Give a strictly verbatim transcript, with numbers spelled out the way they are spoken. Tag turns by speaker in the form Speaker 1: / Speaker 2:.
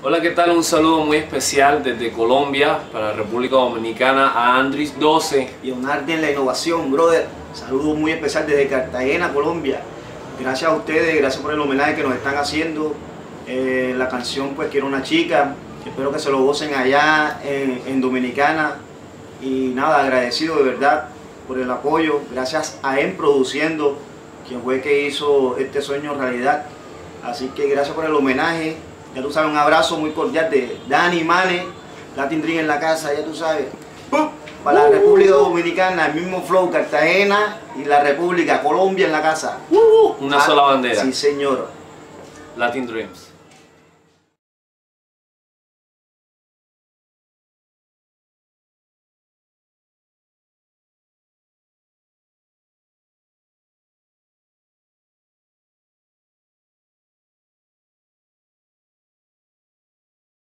Speaker 1: Hola, ¿qué tal? Un saludo muy especial desde Colombia para la República Dominicana a Andris doce.
Speaker 2: Y un arte en la innovación, brother. Saludo muy especial desde Cartagena, Colombia. Gracias a ustedes, gracias por el homenaje que nos están haciendo. Eh, la canción pues Quiero una chica. Espero que se lo gocen allá en, en Dominicana. Y nada, agradecido de verdad por el apoyo. Gracias a En Produciendo, quien fue que hizo este sueño realidad. Así que gracias por el homenaje. Ya tú sabes, un abrazo muy cordial de Dani Mane, Latin Dream en la casa, ya tú sabes. ¡Pum! Para la República Dominicana, el mismo flow, Cartagena y la República, Colombia en la casa.
Speaker 1: Uh, una
Speaker 2: ah,
Speaker 1: sola bandera.
Speaker 2: Sí, señor.
Speaker 1: Latin Dreams.